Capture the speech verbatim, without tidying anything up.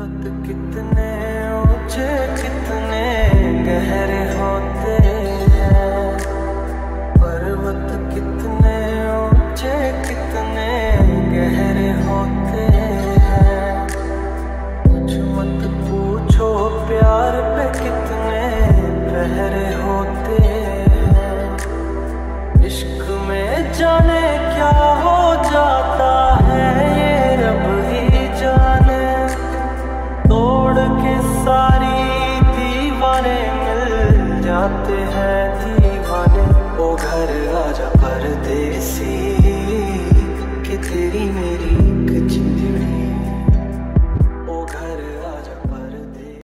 पर्वत कितने ऊंचे कितने गहरे होते हैं, पर्वत कितने ऊंचे कितने गहरे होते हैं। कुछ मत पूछो प्यार पे कितने पहरे होते हैं। इश्क में जाने क्या हो जाता है ये रब ही जाने। तोड़ के सारी दीवाने मिल जाते हैं दीवाने। ओ घर आजा परदेसी।